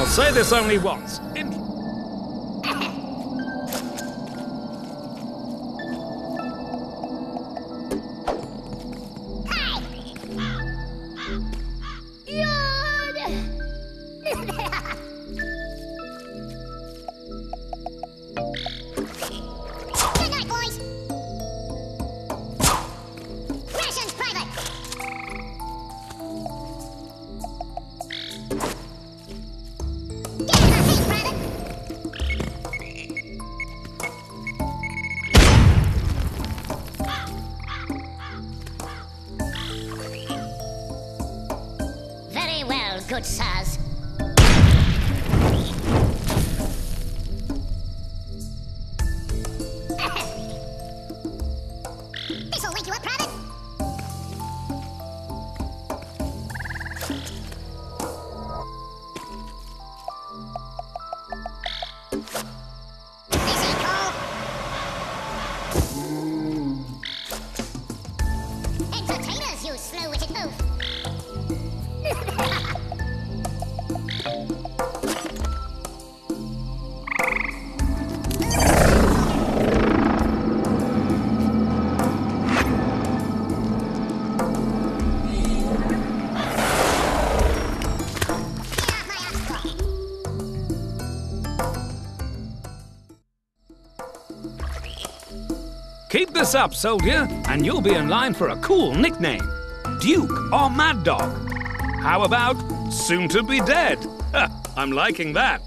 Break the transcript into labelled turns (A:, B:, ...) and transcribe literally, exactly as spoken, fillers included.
A: I'll say this only once. In
B: Good sirs. This'll wake you up, Private. This ain't cool. Entertainers, you slow-witted oaf.
A: Keep this up, soldier, and you'll be in line for a cool nickname. Duke or Mad Dog. How about soon to be dead? I'm liking that.